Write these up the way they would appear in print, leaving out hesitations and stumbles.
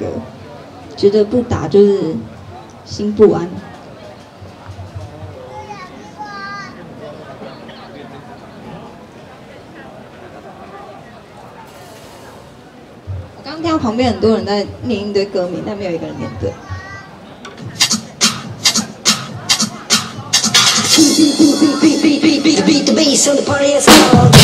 个觉得不打就是心不安。我刚刚听到旁边很多人在念一堆歌名，但没有一个人念对。 Beat the bass on the party is on.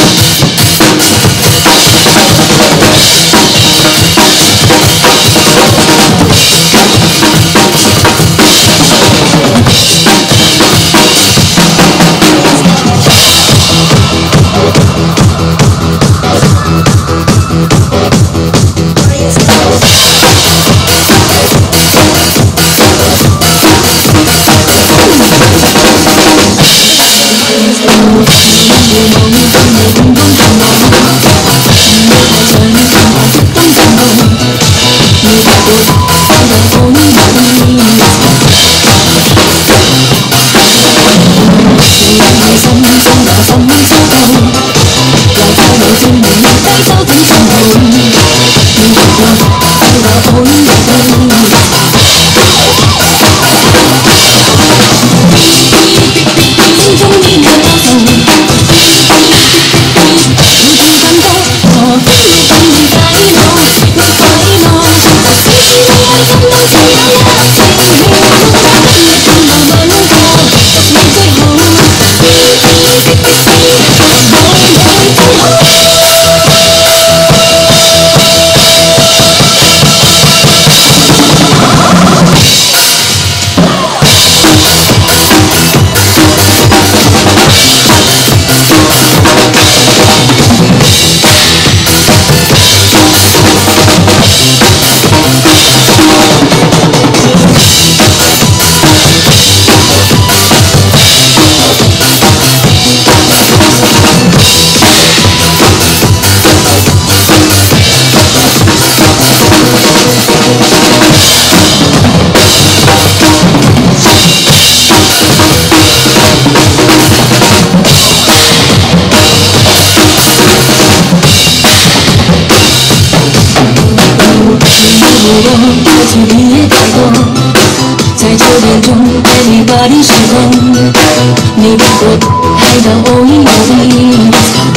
Everybody 时光，你把我爱到哦咦哦咦。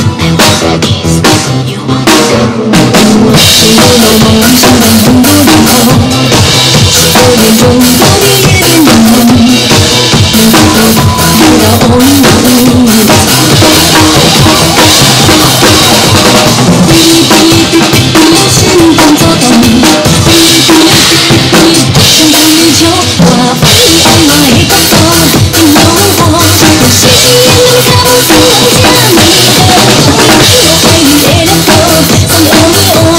谁都有梦想的很多地方，9点钟到底也变冷，你把我爱到哦咦哦咦。心动作动，想象地球，我把你爱我一个错，你有我，我星星也能看不出来家里的，我爱你也能够，从哦咦哦，